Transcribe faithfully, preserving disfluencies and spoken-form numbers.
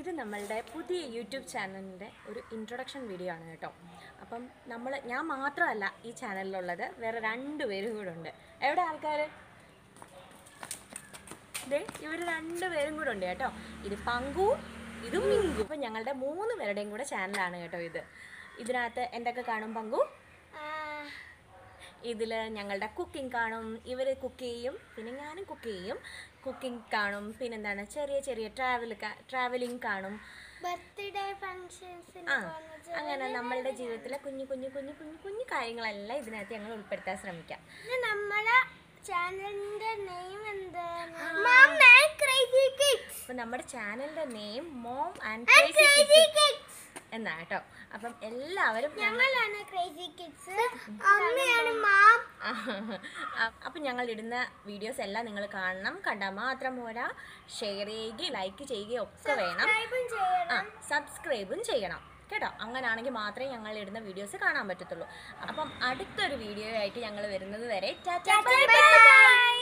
ഇത് നമ്മളുടെ പുതിയ യൂട്യൂബ് ചാനലിൻ്റെ ഒരു ഇൻട്രൊഡക്ഷൻ വീഡിയോ ആണ് കേട്ടോ. അപ്പം നമ്മൾ ഞാൻ മാത്രമല്ല ഈ ചാനലിലുള്ളത്, വേറെ രണ്ട് പേരും കൂടെ ഉണ്ട്. എവിടെ ആൾക്കാർ? ഇതേ ഇവർ രണ്ട് പേരും കൂടെ ഉണ്ട് കേട്ടോ. ഇത് പങ്കു, ഇത് മിങ്കു. അപ്പം ഞങ്ങളുടെ മൂന്ന് പേരുടെയും കൂടെ ചാനലാണ് കേട്ടോ ഇത്. ഇതിനകത്ത് എന്തൊക്കെ കാണും പങ്കു? ഇതിൽ ഞങ്ങളുടെ കുക്കിംഗ് കാണും, ഇവർ കുക്ക് ചെയ്യും, പിന്നെ ഞാനും കുക്ക് ചെയ്യും. കുക്കിംഗ് കാണും, പിന്നെന്താണ് ചെറിയ ചെറിയ ട്രാവൽ ട്രാവലിംഗ് കാണും, ബർത്ത്ഡേ ഫങ്ഷൻസ്. ആ അങ്ങനെ നമ്മളുടെ ജീവിതത്തിലെ കുഞ്ഞു കുഞ്ഞു കുഞ്ഞു കുഞ്ഞു കുഞ്ഞു കാര്യങ്ങളെല്ലാം ഇതിനകത്ത് ഞങ്ങൾ ഉൾപ്പെടുത്താൻ ശ്രമിക്കാം. നമ്മുടെ ചാനലിന്റെ നെയിം എന്താണ്? അപ്പം നമ്മുടെ ചാനലിൻ്റെ name mom and crazy kids എന്നാ കേട്ടോ. അപ്പം എല്ലാവരും ഞങ്ങളാണ് ക്രേസി കിഡ്സ്, അമ്മയാണ് മാം. അപ്പം ഞങ്ങൾ ഇടുന്ന വീഡിയോസ് എല്ലാം നിങ്ങൾ കാണണം. കണ്ടാൽ മാത്രം പോരാ, ഷെയർ ചെയ്യുകയും ലൈക്ക് ചെയ്യുകയും ഒക്കെ വേണം. ആ സബ്സ്ക്രൈബും ചെയ്യണം കേട്ടോ. അങ്ങനെയാണെങ്കിൽ മാത്രമേ ഞങ്ങൾ ഇടുന്ന വീഡിയോസ് കാണാൻ പറ്റത്തുള്ളൂ. അപ്പം അടുത്തൊരു വീഡിയോ ആയിട്ട് ഞങ്ങൾ വരുന്നത് വരെ ടാറ്റാ ബൈ ബൈ.